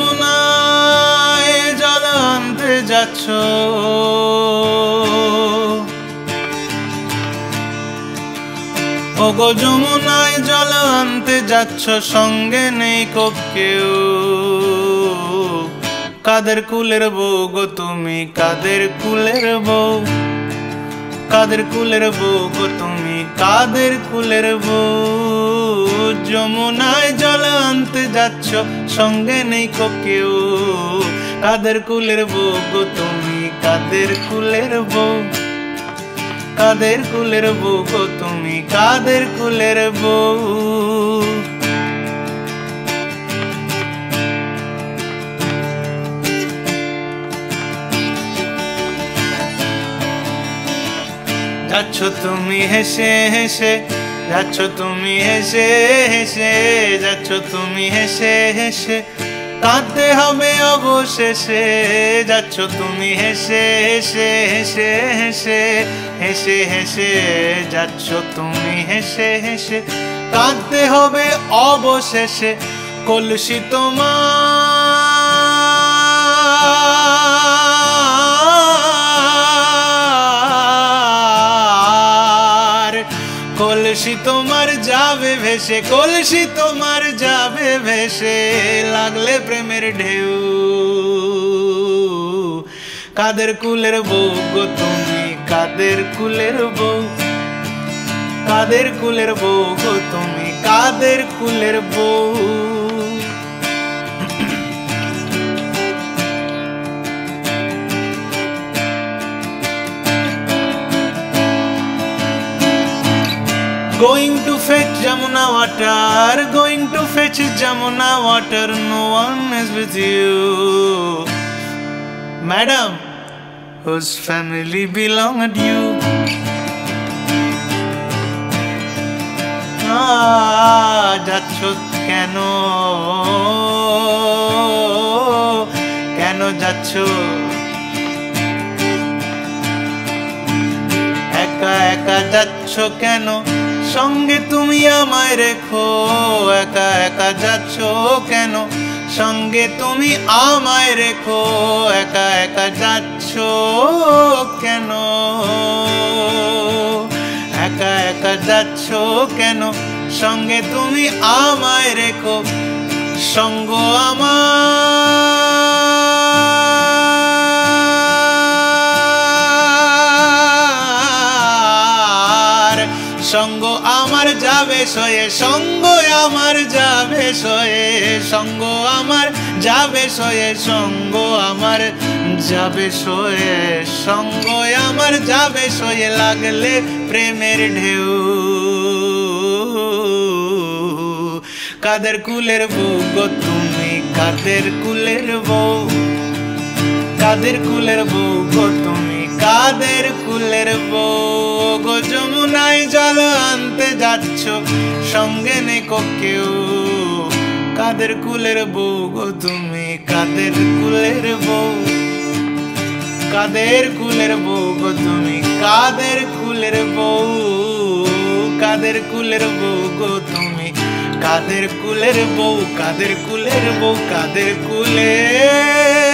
যমুনায় জল আনতে যাচ্ছ, ওগো যমুনায় জল আনতে যাচ্ছ, সঙ্গে নেই কেউ। কাদের কুলের বউ গো তুমি, কাদের কুলের বউ, কাদের কুলের বউ গো তুমি, কাদের কুলের বউ। যমুনায় জল আনতে যাচ্ছ, সঙ্গে নেই কেউ। কাদের কুলের বউ গো তুমি, কাদের কুলের বউ, কাদের কুলের বউ গো তুমি, কাদের কুলের বউ। যাচ্ছ তুমি হেসে হেসে, যাচ্ছ তুমি হেসে হেসে, যাচ্ছ তুমি হেসে হেসে, কাঁদতে হবে অবশেষে। যাচ্ছ তুমি হেসে হেসে হেসে হেসে হেসে হেসে, যাচ্ছ তুমি হেসে হেসে, কাঁদতে হবে অবশেষে। কলসি কলসি তোমার যাবে ভেসে, কলসি তোমার যাবে ভেসে, লাগলে প্রেমের ঢেউ। কাদের কুলের বউ গো তুমি, কাদের কুলের বউ, কাদের কুলের বউ গো তুমি, কাদের কুলের বউ। Going to fetch Jamuna water, going to fetch Jamuna water, no one is with you. Madam, whose family belonged you? যাচ্ছ কেন, কেন যাচ্ছ একা একা যাচ্ছ কেন, সঙ্গে তুমি আমায় রেখো। একা একা যাচ্ছ কেন, সঙ্গে তুমি আমায় রেখো। একা একা যাচ্ছ কেন, একা একা যাচ্ছ কেন, সঙ্গে তুমি আমায় রেখো। সঙ্গ আমার, সঙ্গ আমার যাবে সয়ে, সঙ্গ আমার যাবে সয়ে, সঙ্গ আমার যাবে সয়ে, সঙ্গ আমার যাবে সয়ে, সঙ্গ আমার যাবে সয়ে, লাগলে প্রেমের ঢেউ। কাদের কুলের বউ গো তুমি, কাদের কুলের বউ, কাদের কুলের বউ গো তুমি, কাদের কুলের বউ। গো যমুনায় জল আনতে যাচ্ছ, সঙ্গে নেই কেউ। কাদের কুলের বউ গো তুমি, কাদের কুলের বউ, কাদের কুলের বউ গো তুমি, কাদের কুলের বউ। কাদের কুলের বউ গো তুমি, কাদের কুলের বউ, কাদের কুলের বউ, কাদের কুলের